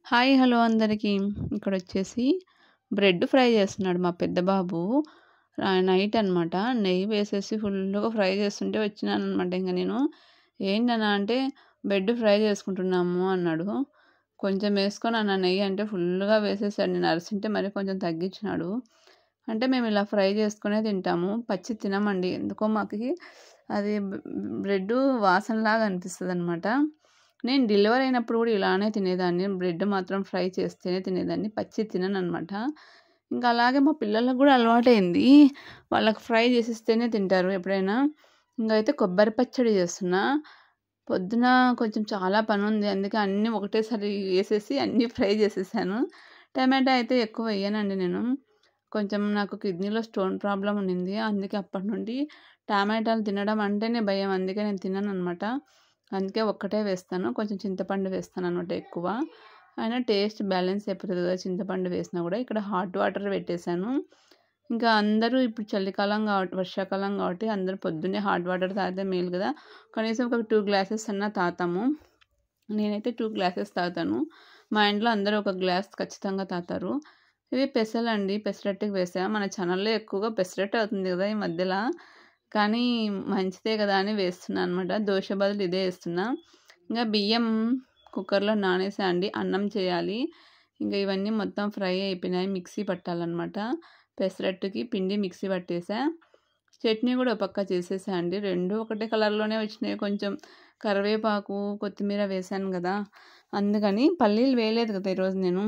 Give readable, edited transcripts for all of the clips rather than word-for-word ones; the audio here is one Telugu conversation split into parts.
హాయ్ హలో అందరికీ. ఇక్కడొచ్చేసి బ్రెడ్ ఫ్రై చేస్తున్నాడు మా పెద్ద బాబు. నైట్ అనమాట. నెయ్యి వేసేసి ఫుల్లుగా ఫ్రై చేస్తుంటే వచ్చినాననమాట. ఇంక నేను ఏంటన్నా అంటే బ్రెడ్ ఫ్రై చేసుకుంటున్నాము అన్నాడు. కొంచెం వేసుకొని అన్న నెయ్యి అంటే ఫుల్లుగా వేసేసాడు. నేను అరిసింటే మరి కొంచెం తగ్గించినాడు. అంటే మేము ఇలా ఫ్రై చేసుకునే తింటాము, పచ్చి తినమండి. ఎందుకో మాకు అది బ్రెడ్ వాసనలాగా అనిపిస్తుంది అనమాట. నేను డెలివరీ అయినప్పుడు కూడా ఇలానే తినేదాన్ని. బ్రెడ్ మాత్రం ఫ్రై చేస్తేనే తినేదాన్ని, పచ్చి తినననమాట. ఇంకా అలాగే మా పిల్లలకు కూడా అలవాటైంది. వాళ్ళకి ఫ్రై చేసిస్తేనే తింటారు ఎప్పుడైనా. ఇంకైతే కొబ్బరి పచ్చడి చేస్తున్నా. పొద్దున కొంచెం చాలా పనుంది, అందుకే అన్నీ ఒకటేసారి వేసేసి అన్నీ ఫ్రై చేసేసాను. టమాటా అయితే ఎక్కువ వేయనండి నేను. కొంచెం నాకు కిడ్నీలో స్టోన్ ప్రాబ్లం ఉండింది. అందుకే అప్పటి నుండి టమాటాలు తినడం అంటేనే భయం. అందుకే నేను తినననమాట. అందుకే ఒక్కటే వేస్తాను. కొంచెం చింతపండు వేస్తాననమాట ఎక్కువ. అయినా టేస్ట్ బ్యాలెన్స్ అయిపోతుంది కదా చింతపండు వేసినా కూడా. ఇక్కడ హాట్ వాటర్ పెట్టేశాను. ఇంకా అందరూ ఇప్పుడు చలికాలం కాబట్టి, వర్షాకాలం కాబట్టి అందరూ పొద్దున్నే హాట్ వాటర్ తాగితే మేలు కదా. కనీసం ఒక 2 గ్లాసెస్ అన్నా తాగుతాము. నేనైతే 2 గ్లాసెస్ తాగుతాను. మా ఇంట్లో అందరూ ఒక గ్లాస్ ఖచ్చితంగా తాగుతారు. ఇవి పెసలండి, పెసరట్టుకి వేసా. మన ఛానల్లో ఎక్కువగా పెసరట్టు అవుతుంది కదా ఈ మధ్యలో. కానీ మంచిదే కదా అని వేస్తున్నా అనమాట. దోశ బదులు ఇదే వేస్తున్నా. ఇంకా బియ్యం కుక్కర్లో నానేసా అండి. అన్నం చేయాలి. ఇంకా ఇవన్నీ మొత్తం ఫ్రై అయిపోయినాయి. మిక్సీ పట్టాలన్నమాట. పెసరట్టుకి పిండి మిక్సీ పట్టేసా. చట్నీ కూడా ఒక పక్క చేసేసా అండి. రెండు ఒకటే కలర్లోనే వచ్చినాయి. కొంచెం కరివేపాకు కొత్తిమీర వేసాను కదా, అందుకని. పల్లీలు వేయలేదు కదా ఈరోజు నేను.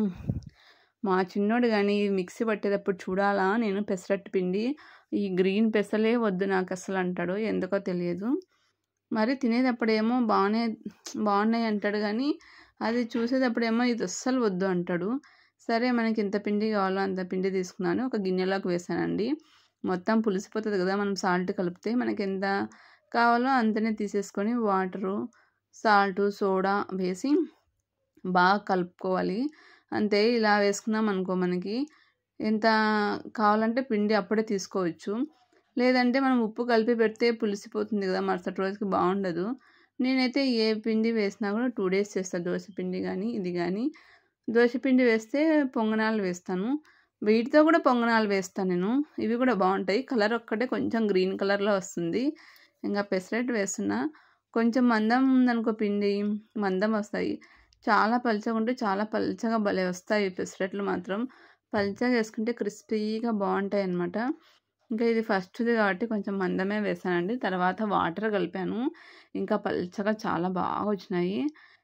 మా చిన్నోడు కానీ మిక్సీ పట్టేటప్పుడు చూడాలా నేను పెసరట్టు పిండి, ఈ గ్రీన్ పెసలే వద్దు నాకు అసలు అంటాడు. ఎందుకో తెలియదు. మరి తినేటప్పుడేమో బాగున్నాయి అంటాడు, కానీ అది చూసేటప్పుడేమో ఇది అస్సలు వద్దు అంటాడు. సరే మనకి ఇంత పిండి కావాలో అంత పిండి తీసుకున్నాను, ఒక గిన్నెలోకి వేసానండి. మొత్తం పులిసిపోతుంది కదా మనం సాల్ట్ కలిపితే. మనకి ఎంత కావాలో అంతనే తీసేసుకొని వాటరు, సాల్టు, సోడా వేసి బాగా కలుపుకోవాలి. అంతే. ఇలా వేసుకున్నాం అనుకో మనకి ఎంత కావాలంటే పిండి అప్పుడే తీసుకోవచ్చు. లేదంటే మనం ఉప్పు కలిపి పెడితే పులిసిపోతుంది కదా, మరుసటి రోజుకి బాగుండదు. నేనైతే ఏ పిండి వేసినా కూడా 2 days చేస్తాను. దోశ పిండి కానీ ఇది కానీ. దోశ పిండి వేస్తే పొంగనాలు వేస్తాను. వీటితో కూడా పొంగనాలు వేస్తాను నేను. ఇవి కూడా బాగుంటాయి. కలర్ ఒక్కటే కొంచెం గ్రీన్ కలర్లో వస్తుంది. ఇంకా పెసరట్టు వేస్తున్నా. కొంచెం మందం ఉందనుకో పిండి, మందం వస్తాయి. చాలా పలుచగా ఉంటే చాలా పలుచగా భలే వస్తాయి పెసరట్లు మాత్రం. పలుచగా వేసుకుంటే క్రిస్పీగా బాగుంటాయి అన్నమాట. ఇంకా ఇది ఫస్ట్ది కాబట్టి కొంచెం మందమే వేసానండి. తర్వాత వాటర్ కలిపాను. ఇంకా పలుచగా చాలా బాగా వచ్చినాయి.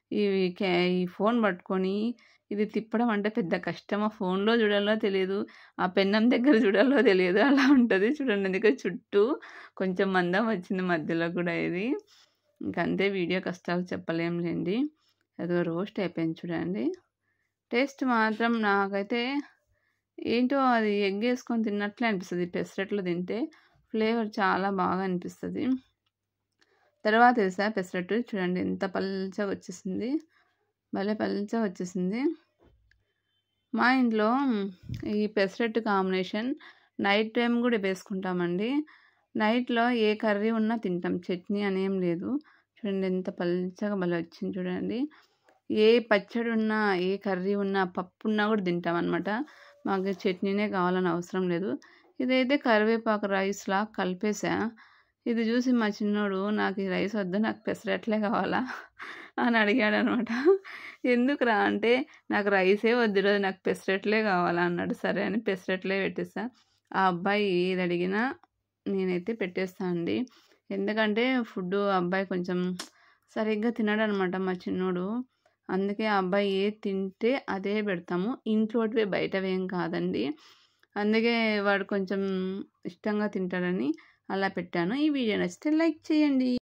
ఈ ఫోన్ పట్టుకొని ఇది తిప్పడం అంటే పెద్ద కష్టం. ఆ ఫోన్లో చూడాలో తెలియదు, ఆ పెన్నం దగ్గర చూడాలో తెలియదు, అలా ఉంటుంది చూడండి. అందుకే చుట్టూ కొంచెం మందం వచ్చింది మధ్యలో కూడా ఇది. ఇంకంతే, వీడియో కష్టాలు చెప్పలేంలేండి. అదో రోస్ట్ అయిపోయింది చూడండి. టేస్ట్ మాత్రం నాకైతే ఏంటో అది ఎగ్ వేసుకొని తిన్నట్లే అనిపిస్తుంది. పెసరట్లు తింటే ఫ్లేవర్ చాలా బాగా అనిపిస్తుంది. తర్వాత వేసా పెసరట్టు. చూడండి ఎంత పల్చగా వచ్చేసింది, భలే పల్చగా వచ్చేసింది. మా ఇంట్లో ఈ పెసరట్టు కాంబినేషన్ నైట్ టైం కూడా వేసుకుంటామండి. నైట్లో ఏ కర్రీ ఉన్నా తింటాం, చట్నీ అనేం లేదు. చూడండి ఎంత పల్చగా భలే వచ్చింది చూడండి. ఏ పచ్చడి ఉన్నా, ఏ కర్రీ ఉన్నా, పప్పు ఉన్నా కూడా తింటాం అనమాట. మాకు చట్నీనే కావాలని అవసరం లేదు. ఇదైతే కరివేపాకు రైస్లా కలిపేసా. ఇది చూసి మా చిన్నోడు నాకు ఈ రైస్ వద్దు, నాకు పెసరట్లే కావాలా అని అడిగాడు అనమాట. ఎందుకురా అంటే నాకు రైసే వద్దు, నాకు పెసరట్లే కావాలా అన్నాడు. సరే అని పెసరట్లే పెట్టేసా. ఆ అబ్బాయి ఏది అడిగినా నేనైతే పెట్టేస్తాను అండి. ఎందుకంటే ఫుడ్ అబ్బాయి కొంచెం సరిగ్గా తినడనమాట మా చిన్నోడు. అందుకే ఆ అబ్బాయి ఏది తింటే అదే పెడతాము. ఇంట్లోటివే బయటవేం కాదండి. అందుకే వాడు కొంచెం ఇష్టంగా తింటాడని అలా పెట్టాను. ఈ వీడియో నచ్చితే లైక్ చేయండి.